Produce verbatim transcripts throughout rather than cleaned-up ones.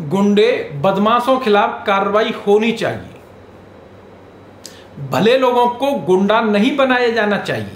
गुंडे बदमाशों खिलाफ कार्रवाई होनी चाहिए। भले लोगों को गुंडा नहीं बनाया जाना चाहिए।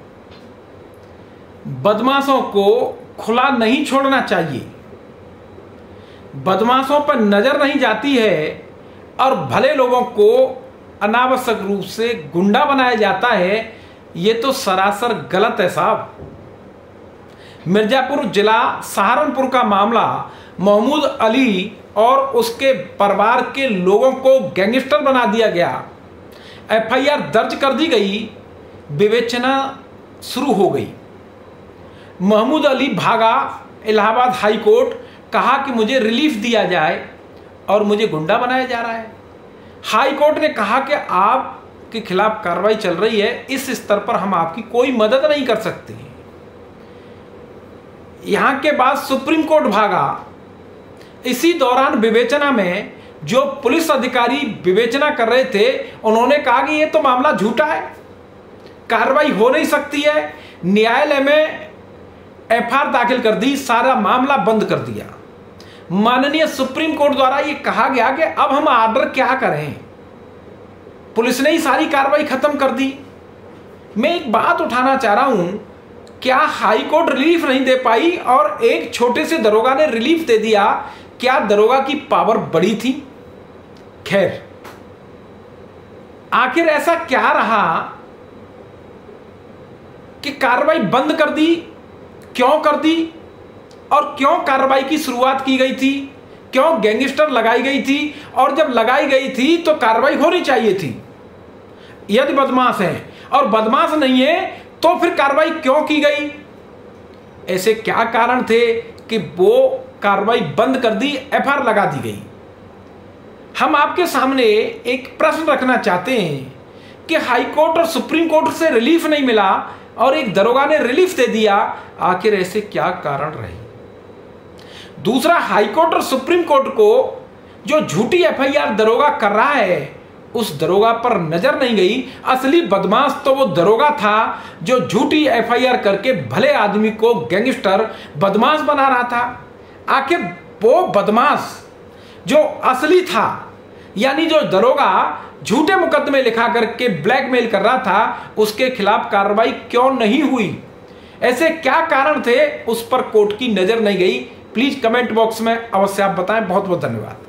बदमाशों को खुला नहीं छोड़ना चाहिए। बदमाशों पर नजर नहीं जाती है और भले लोगों को अनावश्यक रूप से गुंडा बनाया जाता है। ये तो सरासर गलत है साहब। मिर्जापुर जिला सहारनपुर का मामला, महमूद अली और उसके परिवार के लोगों को गैंगस्टर बना दिया गया। एफ आई आर दर्ज कर दी गई, विवेचना शुरू हो गई। महमूद अली भागा इलाहाबाद हाई कोर्ट, कहा कि मुझे रिलीफ दिया जाए और मुझे गुंडा बनाया जा रहा है। हाई कोर्ट ने कहा कि आपके खिलाफ कार्रवाई चल रही है, इस स्तर पर हम आपकी कोई मदद नहीं कर सकते। यहां के बाद सुप्रीम कोर्ट भागा। इसी दौरान विवेचना में जो पुलिस अधिकारी विवेचना कर रहे थे, उन्होंने कहा कि यह तो मामला झूठा है, कार्रवाई हो नहीं सकती है। न्यायालय में एफ आई आर दाखिल कर दी, सारा मामला बंद कर दिया। माननीय सुप्रीम कोर्ट द्वारा यह कहा गया कि अब हम ऑर्डर क्या करें, पुलिस ने ही सारी कार्रवाई खत्म कर दी। मैं एक बात उठाना चाह रहा हूं, क्या हाई कोर्ट रिलीफ नहीं दे पाई और एक छोटे से दरोगा ने रिलीफ दे दिया? क्या दरोगा की पावर बड़ी थी? खैर, आखिर ऐसा क्या रहा कि कार्रवाई बंद कर दी? क्यों कर दी और क्यों कार्रवाई की शुरुआत की गई थी? क्यों गैंगस्टर लगाई गई थी? और जब लगाई गई थी तो कार्रवाई होनी चाहिए थी। यदि बदमाश है और बदमाश नहीं है तो फिर कार्रवाई क्यों की गई? ऐसे क्या कारण थे कि वो कार्रवाई बंद कर दी, एफ आई आर लगा दी गई? हम आपके सामने एक प्रश्न रखना चाहते हैं कि हाई कोर्ट और सुप्रीम कोर्ट से रिलीफ नहीं मिला और एक दरोगा ने रिलीफ दे दिया, आखिर ऐसे क्या कारण रहे? दूसरा, हाई कोर्ट और सुप्रीम कोर्ट को जो झूठी एफ आई आर दरोगा कर रहा है, उस दरोगा पर नजर नहीं गई। असली बदमाश तो वो दरोगा था जो झूठी एफ आई आर करके भले आदमी को गैंगस्टर बदमाश बना रहा था। आखिर वो बदमाश जो असली था, यानी जो दरोगा झूठे मुकदमे लिखा करके ब्लैकमेल कर रहा था, उसके खिलाफ कार्रवाई क्यों नहीं हुई? ऐसे क्या कारण थे, उस पर कोर्ट की नजर नहीं गई? प्लीज कमेंट बॉक्स में अवश्य आप बताएं। बहुत बहुत धन्यवाद।